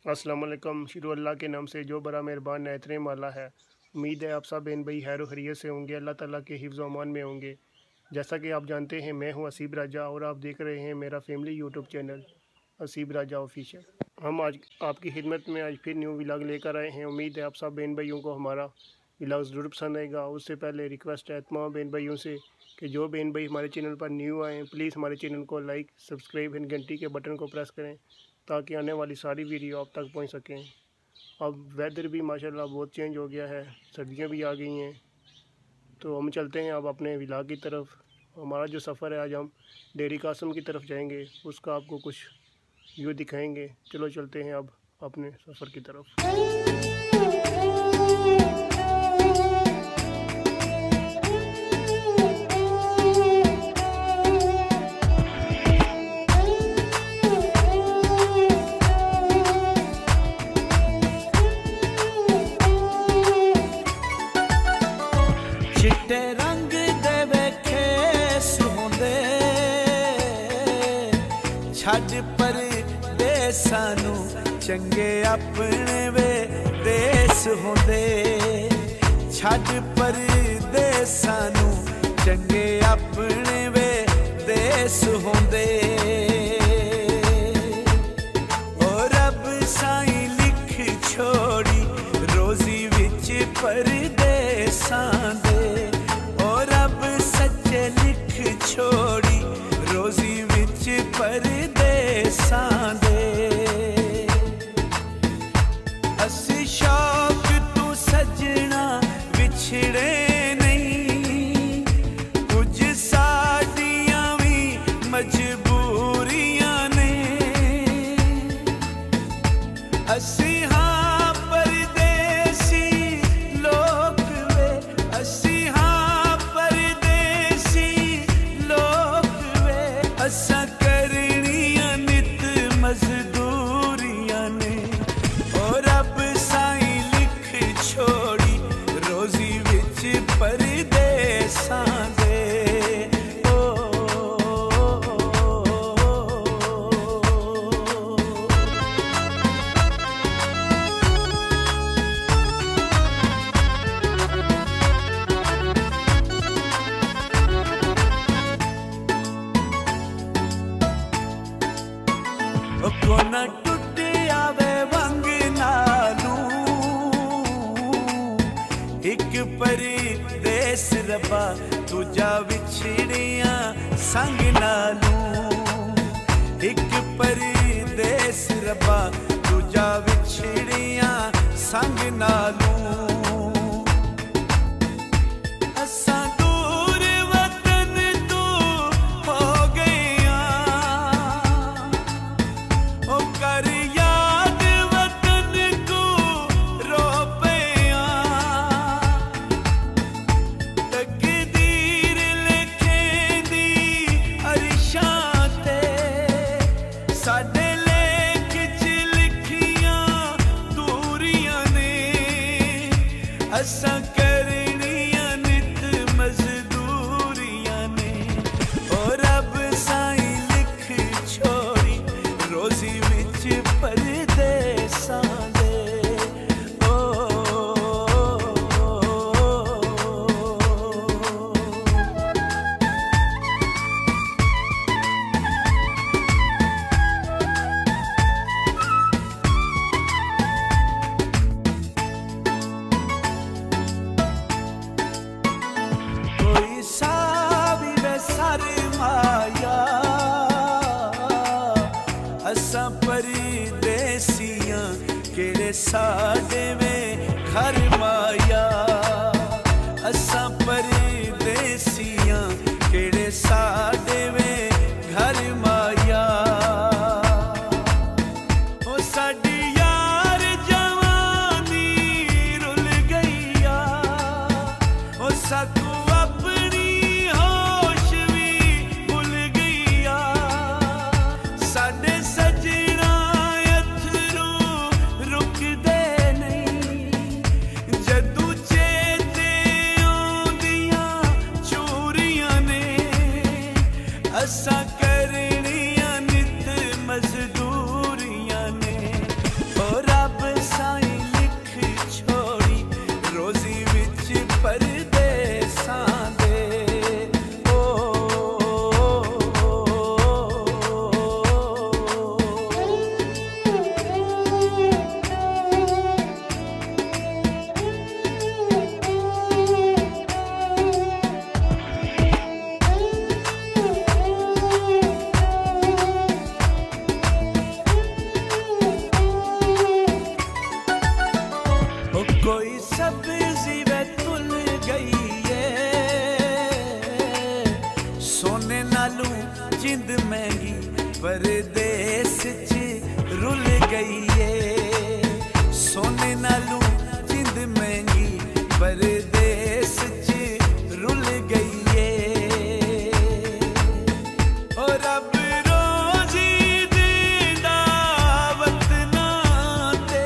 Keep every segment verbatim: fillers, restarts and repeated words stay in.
अस्सलाम वालेकुम। शुरू अल्लाह के नाम से जो बड़ा मेहरबान एहतराम वाला है। उम्मीद है आप सब बहन भाई खैर खैरियत से होंगे, अल्लाह ताला के हिफ्ज़ व अमान में होंगे। जैसा कि आप जानते हैं मैं हूं असीब राजा और आप देख रहे हैं मेरा family YouTube channel Aseeb Raja official. हम आज आपकी खिदमत में आज फिर न्यू व्लॉग लेकर आए हैं। उम्मीद है आप सब बहन भाइयों को हमारा व्लॉग ज़रूर पसंद आएगा। उससे पहले रिक्वेस्ट है तमाम बहन भाइयों से कि जो बहन भाई हमारे चैनल पर न्यू आए प्लीज़ हमारे चैनल को लाइक सब्सक्राइब एंड घंटी के बटन को प्रेस करें ताकि आने वाली सारी वीडियो आप तक पहुंच सकें। अब वेदर भी माशाल्लाह बहुत चेंज हो गया है, सर्दियां भी आ गई हैं, तो हम चलते हैं अब अपने विलाग की तरफ। हमारा जो सफ़र है आज हम डेरी कासम की तरफ जाएंगे, उसका आपको कुछ व्यू दिखाएंगे। चलो चलते हैं अब अपने सफ़र की तरफ। चिट्टे रंग दे वेखे सुंदे छड़ पर देसां नू चंगे अपने वे देस होंदे। छड़ पर देसां नू चंगे अपने वे देस होंदे। और रब साईं लिख छोड़ी रोजी विच परदेसां दे। छोड़ी रोजी विच परदेसां दे। असी शौक तू सजना विछड़े नहीं, कुछ साडियां भी मजबूरियां ने। असी हाँ परदेसी लोग वे, असी असा करनियां नित मजदूरियां ने। और रब साईं लिख छोड़ी रोजी विच परदेसां दे। कोना टुट आवे वंग नालू, एक परदेस रब्बा दूजा विछड़िया संग नालू। एक परदेस रब्बा दूजा विछड़िया संग नालू। साडे लेख च लिखियां दूरियां ने। असां करनियां नित मजदूरियां ने। और रब साईं लिख छोड़ी रोजी विच परदेसां दे। असां परदेसियां केड़े साडे में घर माया। असां परदेसियां केड़े साडे में घर माया। ओ साडी यार जवानी रुल गईया। ओ साकू अपनी होश भी भुल गईया। साडे सजना अथरू रुकदे नहीं, जदू चेते आउंदियां चोरियां ने। असां करनियां नित मजदूरियां ने। गई है सोने नालू जिंद महंगी परदेस च रुल गई है और रब रोजी देंदा वतना ते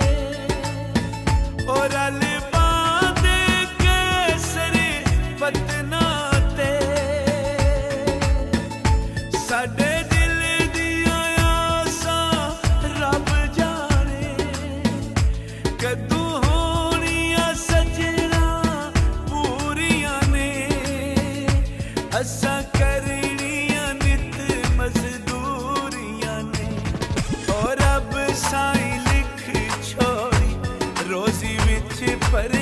और अलबा दे कैसर पतना ते साडे असा करनिया नित मजदूरियां ने और अब साई लिख छोड़ी रोजी विच पर